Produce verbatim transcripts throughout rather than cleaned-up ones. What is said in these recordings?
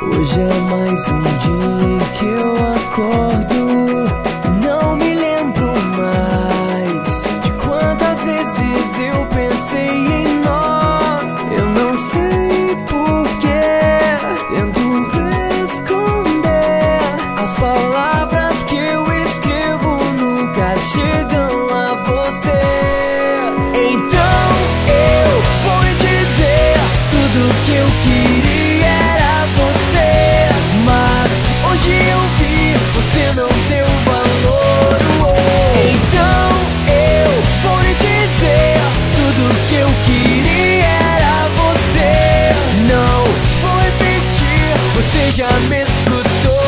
Hoje é mais um dia que eu acordo, não me lembro mais de quantas vezes eu pensei em nós. Eu não sei porquê, tento esconder. As palavras que eu escrevo nunca chegam a você. Então eu vou lhe dizer tudo que eu queria era você, mas hoje eu vi, você não deu valor. Oh. Então eu vou lhe dizer tudo que eu queria era você. Não vou repetir, você já me escutou.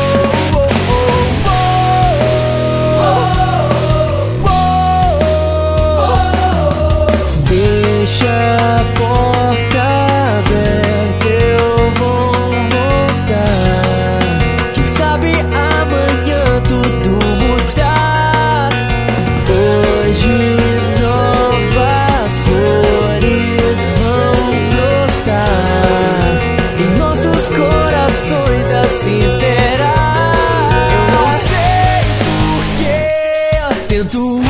Deixa a porta aberta, eu vou voltar. Quem sabe amanhã tudo mudar. Hoje novas flores vão brotar em nossos corações, assim será. Eu não sei porquê, tento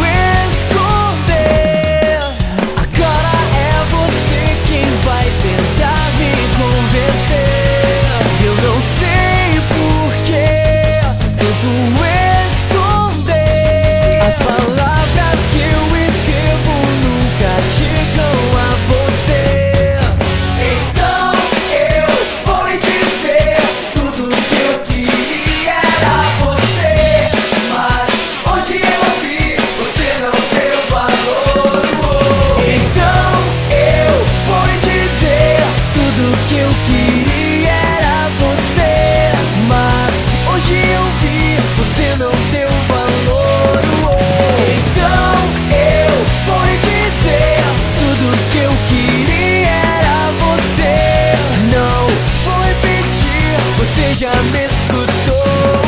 já me escutou.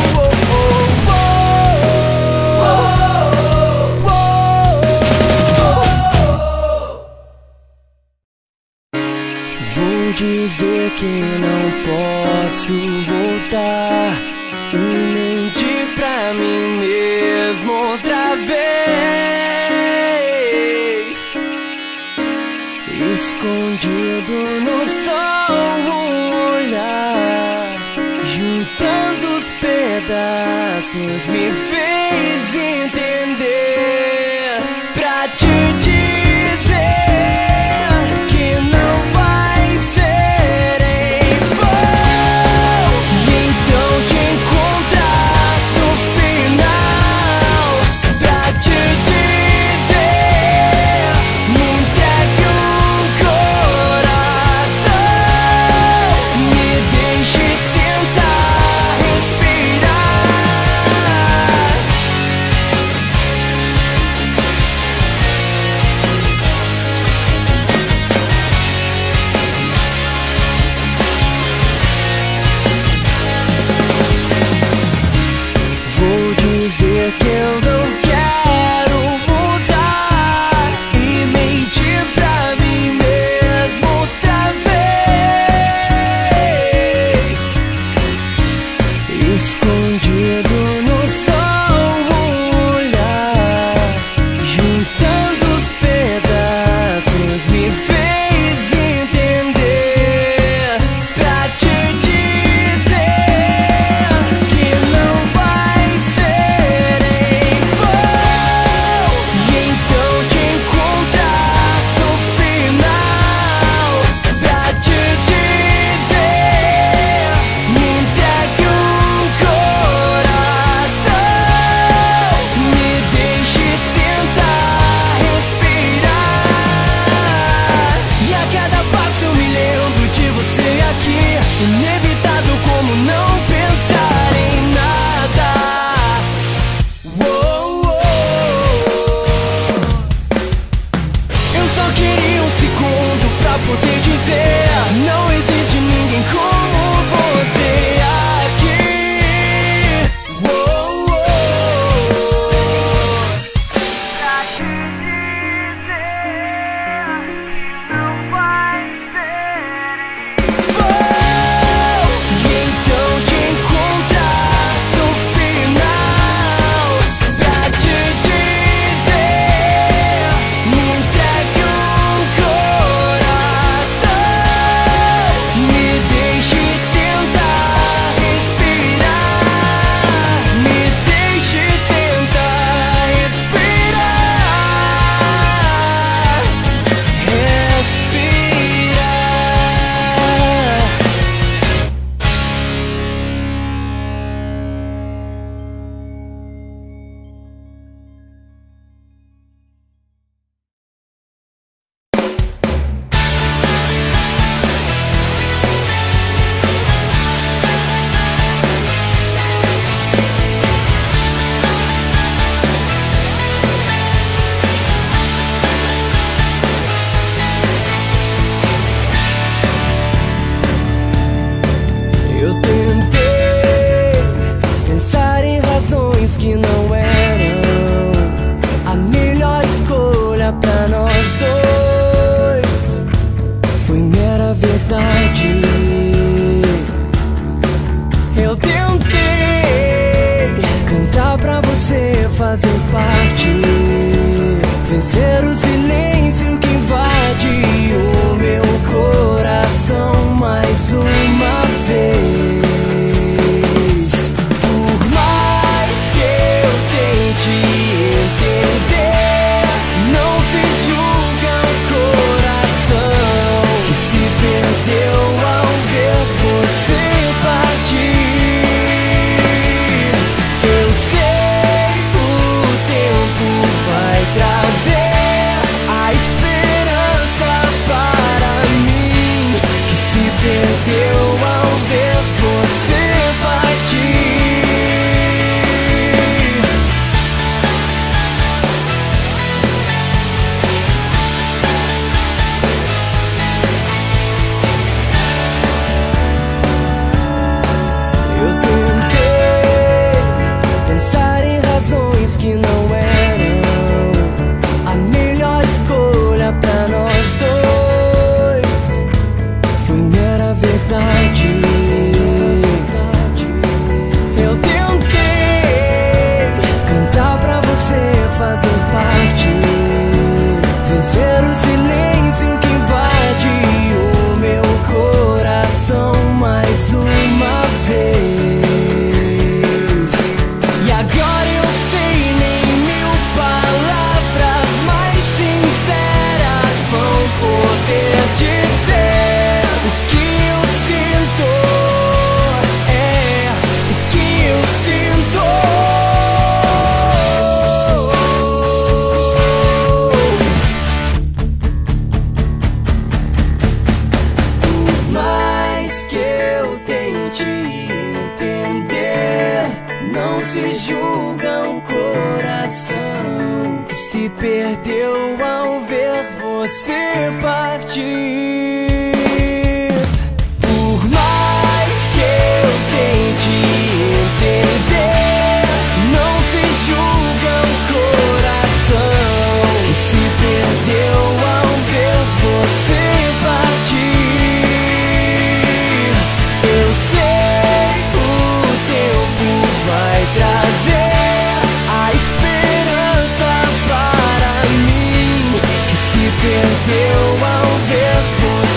Vou dizer que não posso voltar e mentir pra mim mesmo outra vez. Escondido no sol, um olhar juntando os pedaços me fez entender. Pra te dizer que não vai ser em vão, e então te encontrar no final. Pra te dizer, me entregue um coração, me deixe tentar respirar. fazer parte, vencer o silêncio que invade o meu coração mais uma vez. Por mais que eu tente entender, não se julga um coração que se perdeu ao ver você partir. Eu sei, o tempo vai trazer a esperança para mim, que se perdeu ao ver você partir. Eu tentei pensar em razões que não eram a melhor escolha pra nós dois. Foi mera verdade. Eu tentei cantar pra você fazer parte, vencer o silêncio que invade o meu coração mais uma vez. E agora eu sei, nem mil palavras mais sinceras vão poder dizer o que eu sinto. É o que eu sinto. Por mais que eu tente entender, não se julga um coração que se perdeu ao ver você partir. Por mais que eu tente entender, não se julga um coração que se perdeu ao ver você partir. Eu sei, o tempo vai trazer a esperança para mim, que se perdeu ao ver você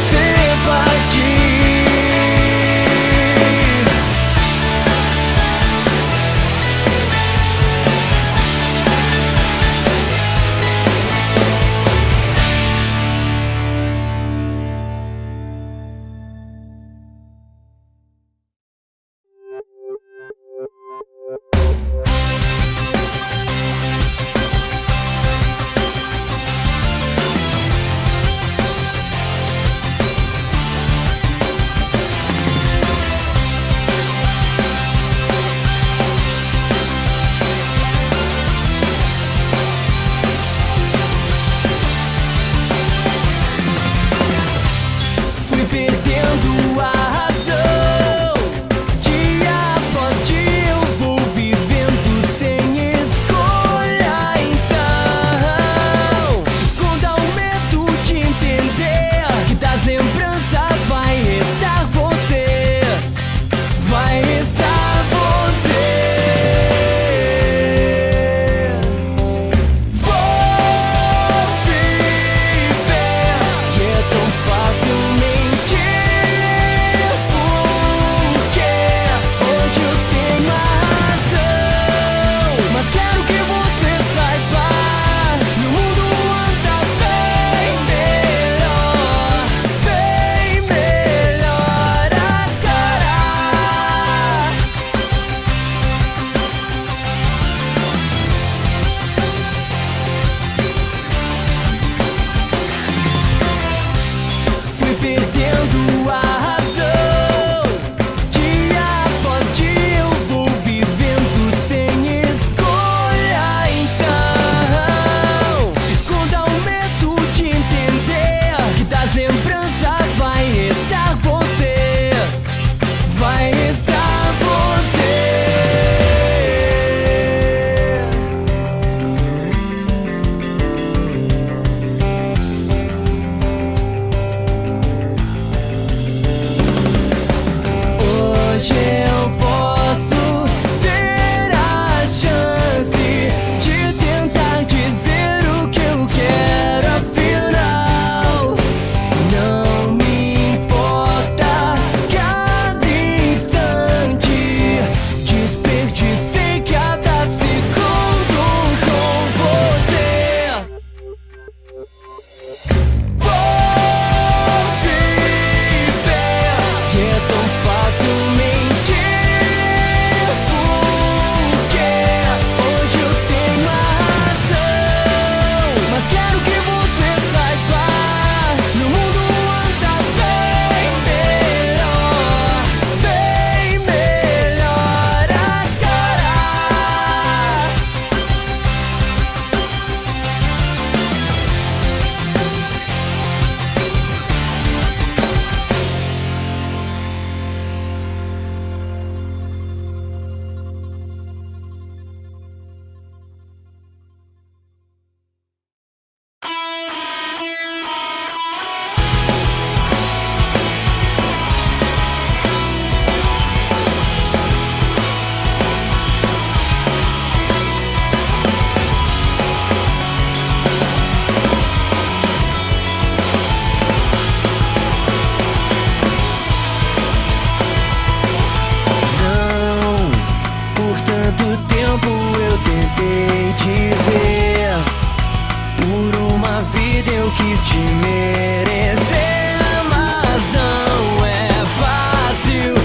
tempo eu tentei dizer, por uma vida eu quis te merecer, mas não é fácil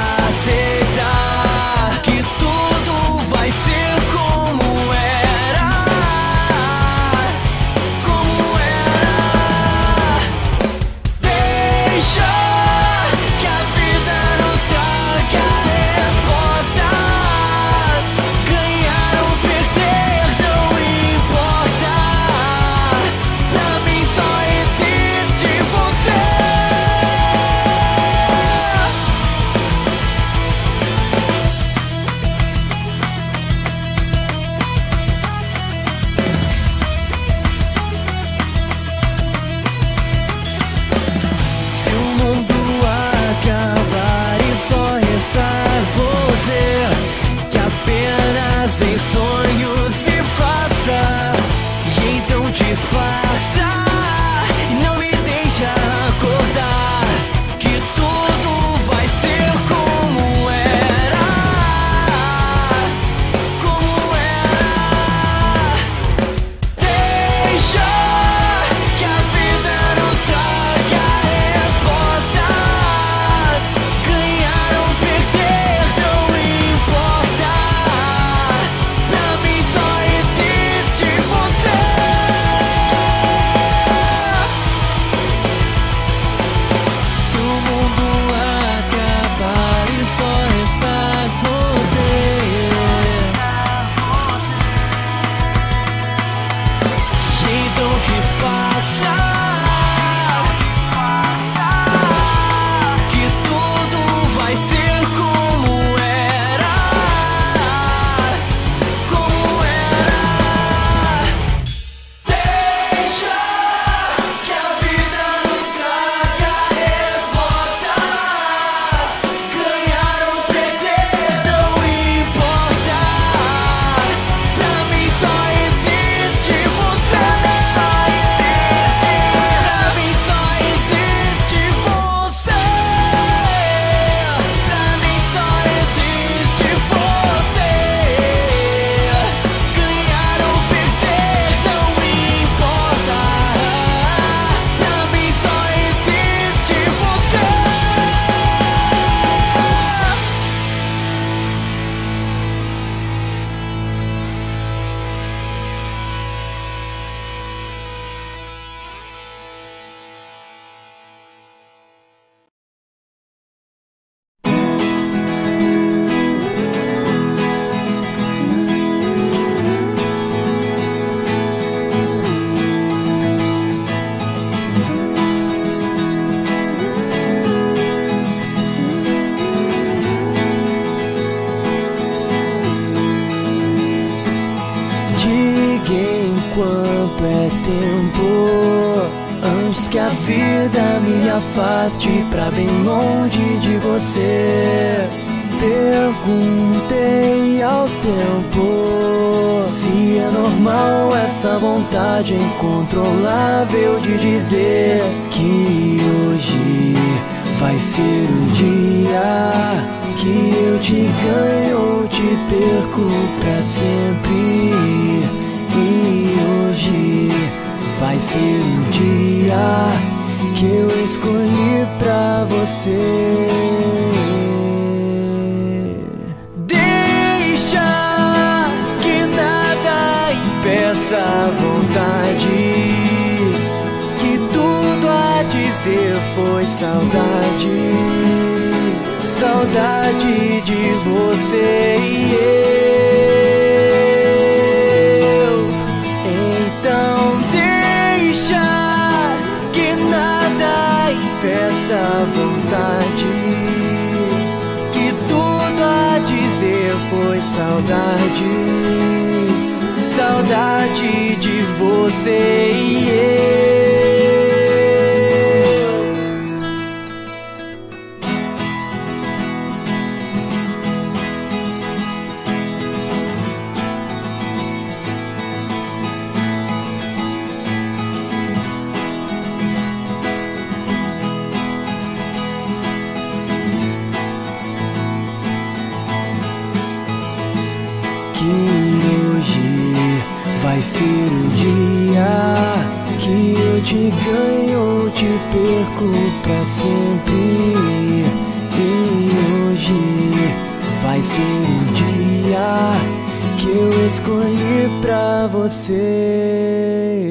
aceitar que tudo vai ser como era, como era. Deixa que a vida nos traga a resposta. Ganhar ou perder não importa. Pra mim só existe você. Se o mundo acabar e só restar você, que apenas em sonhos se faça, e então disfarça e não me deixa acordar, que tudo vai ser como era, como era. Deixa que a vida nos traga a resposta. Ganhar ou perder não importa. Pra mim só existe você. Se o mundo acabar e só restar você, então disfarça que tudo vai ser como era, como era. Deixa que a vida nos traga a resposta. Ganhar ou perder não importa. Pra mim só existe você. Pra mim só existe você. Pra mim só existe você. Ganhar ou perder não importa. Pra mim só existe você. Diga enquanto é tempo, antes que a vida me afaste pra bem longe de você. Perguntei ao tempo se é normal essa vontade incontrolável de dizer que hoje vai ser o dia que eu te ganho ou te perco pra sempre. E hoje vai ser o dia que eu escolhi pra você. Deixa que nada impeça a vontade, que tudo a dizer foi saudade, saudade de você e eu. Então deixa que nada impeça a vontade, que tudo a dizer foi saudade, saudade de você e eu. Que vai ser o dia que eu te ganho ou te perco pra sempre. E hoje vai ser o dia que eu escolhi pra você.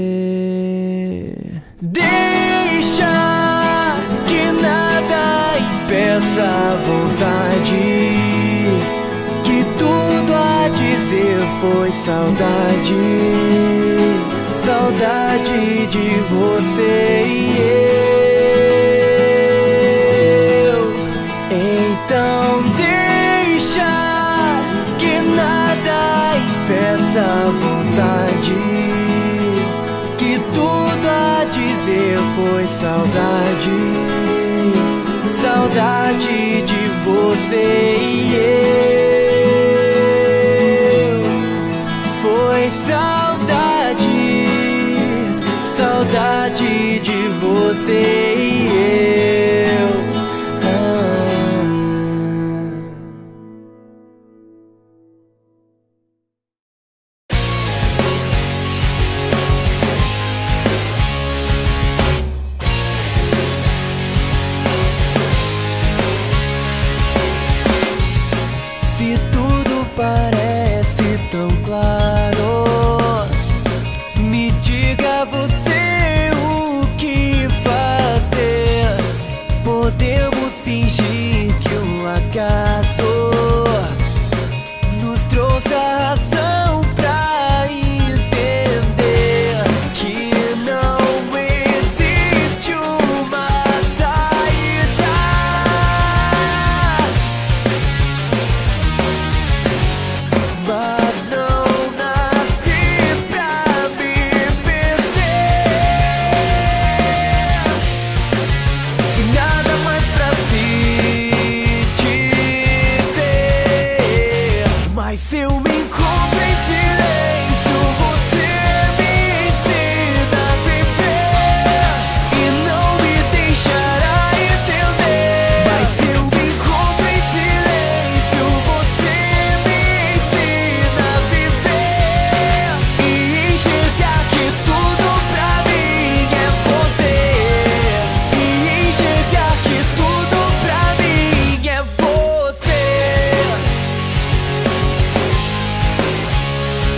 Deixa que nada impeça a vontade, que tudo a dizer foi saudade, saudade de você e eu. Então deixa que nada impeça a vontade, que tudo a dizer foi saudade, saudade de você e eu. Foi saudade, saudade de você e eu. Se tudo parece tão claro, me diga você o que fazer. Podemos fingir que um acaso nos trouxe a razão pra entender que não existe uma saída. Mas não nasci pra me perder, e nada mais pra se dizer. Mas se eu me encontro em silêncio, você me ensina a viver e não me deixará entender. Mas se eu me encontro em silêncio, você me ensina a viver e enxergar que tudo pra mim é você, e enxergar que tudo pra mim é você.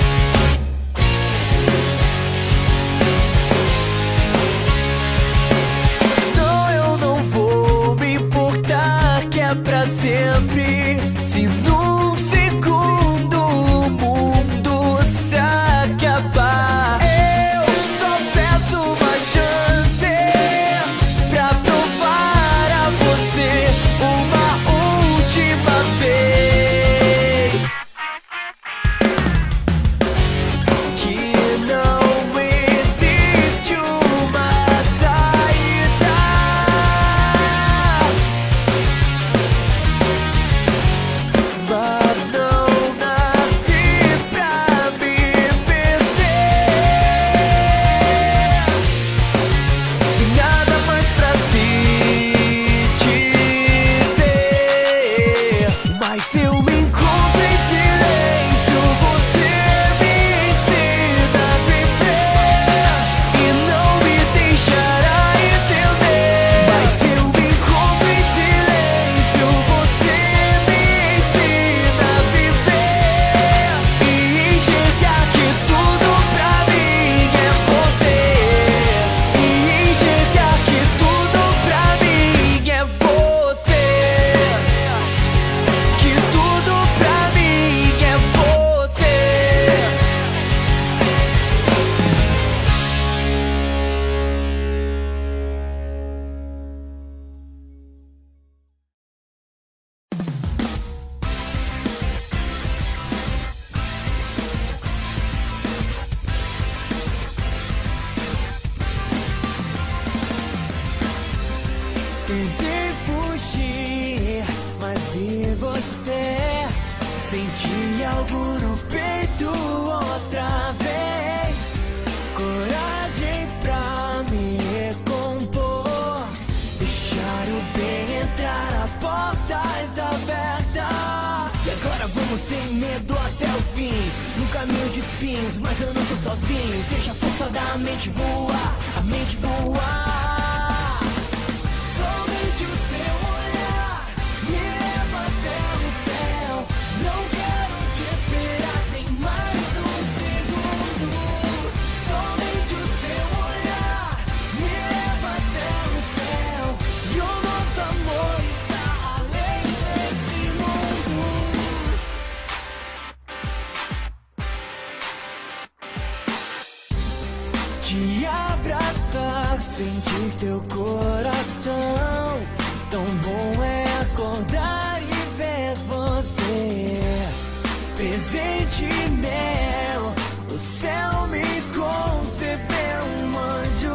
caminho de espinhos, mas eu não tô sozinho. Deixa a força da mente voar, a mente voar. Somente o seu olhar me leva até o céu. Não quero te esperar nem mais um segundo. Somente o seu olhar me leva até o céu. E o nosso amor está além desse mundo. Te abraçar, sentir teu coração. Tão bom é acordar e ver você. Presente mel, o céu me concebeu um anjo.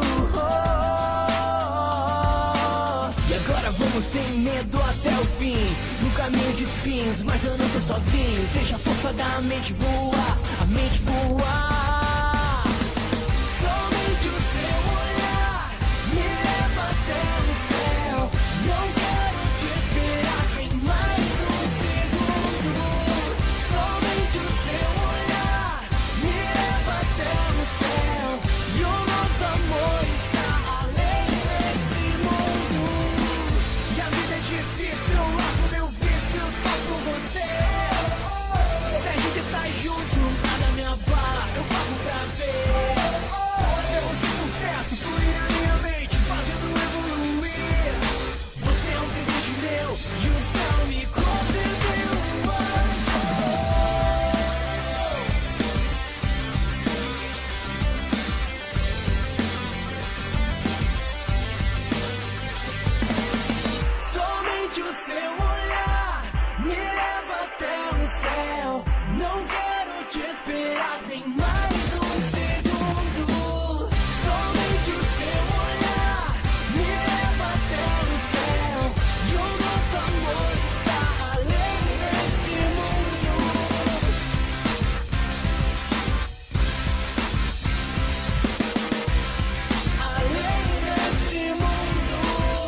Oh, e agora vamos sem medo até o fim. No caminho de espinhos, mas eu não tô sozinho. Deixa a força da mente voar, a mente voar. Somente o seu olhar me leva até o céu. Não quero te esperar nem mais um segundo. Somente o seu olhar me leva até o céu. E o nosso amor está além desse mundo. E a vida é difícil, eu largo meu vício só por você. Se a gente tá junto, nada me abala, eu pago pra ver. Até você por perto, fluir na minha mente, fazendo evoluir. Você é um presente meu e o céu me concedeu. Somente o seu olhar me leva até o céu. Não quero te esperar nem mais um segundo. Somente o seu olhar me leva até o céu. E o nosso amor está além desse mundo. Além desse mundo.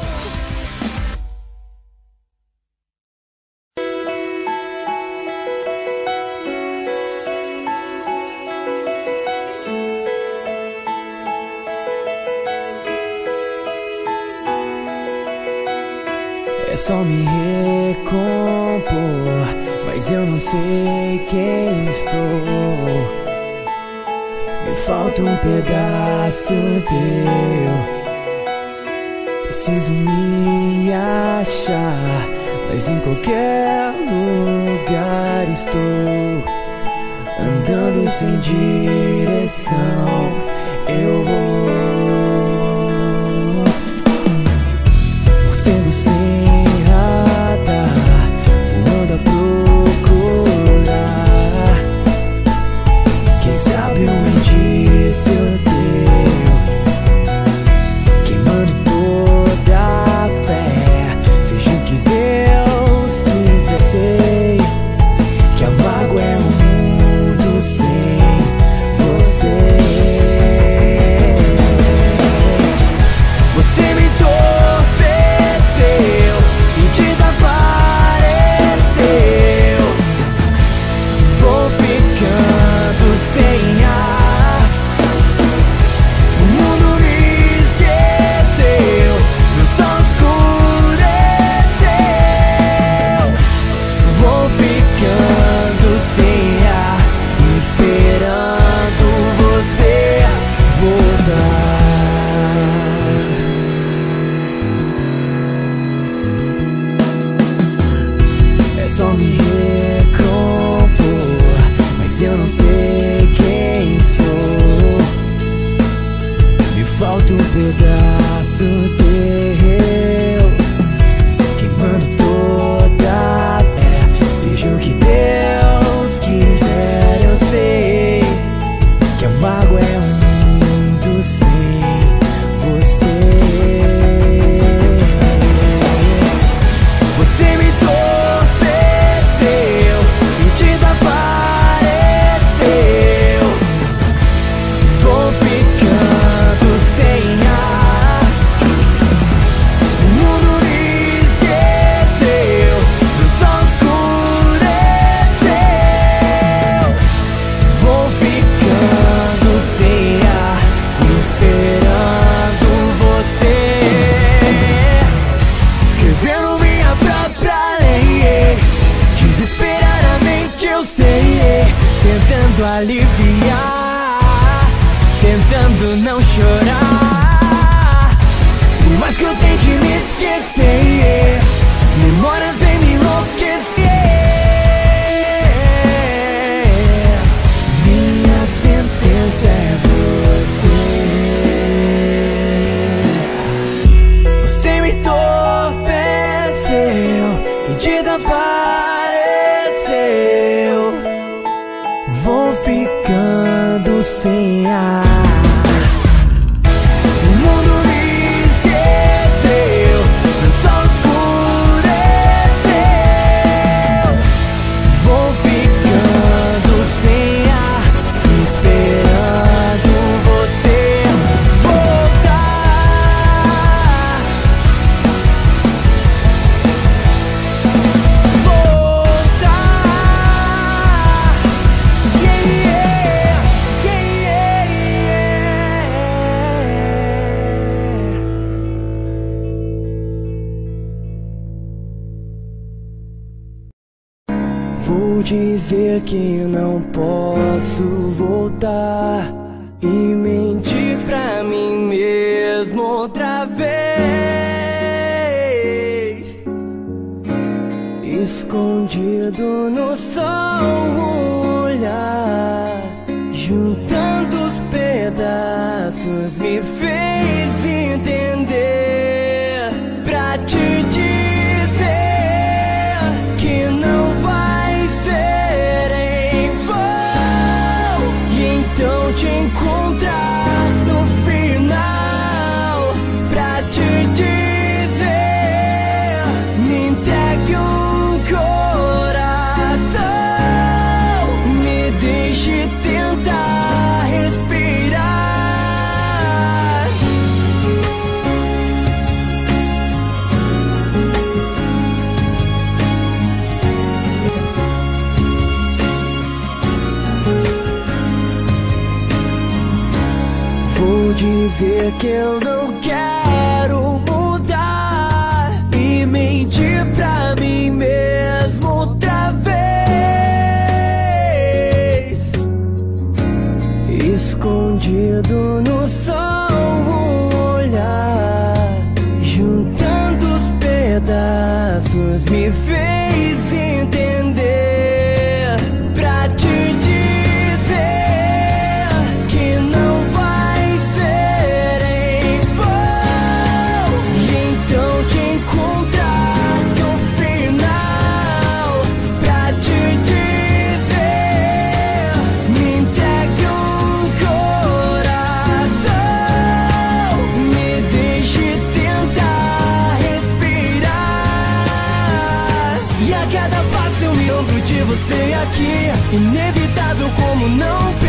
É só me recompor, mas eu não sei quem estou. Me falta um pedaço teu. Preciso me achar, mas em qualquer lugar estou. Andando sem direção, eu vou. Morcego sem radar, voando a procurar. Quem sabe um indício teu, queimando toda a fé. Seja o que Deus quiser, sei que amargo é um mundo sem você. tentando aliviar, tentando não chorar. Por mais que eu tente me esquecer, memórias vêm me enlouquecer. Minha sentença é você. Você me entorpeceu e desapareceu. Vou ficando sem ar. O mundo me esqueceu, meu sol escureceu. Vou ficando sem ar, esperando você voltar. Voltar. Yeah, yeah, yeah, yeah. Vou dizer que não posso voltar e mentir pra mim mesmo outra vez. Escondido no sol, o olhar, juntando os pedaços, me fez entender. Pra te dizer que não vai ser em vão, e então te encontrar no final. Pra te dizer, me entregue um coração, me deixe tentar respirar. Vou dizer que eu não quero mudar e mentir pra mim mesmo outra vez. Escondido no sol, o olhar, juntando os pedaços, me fez entender. Pra te dizer que não vai ser em vão, e então te encontrar no final. Pra te dizer, me entregue um coração, me deixe tentar respirar. E a cada passo eu me lembro de você aqui, inevitável como não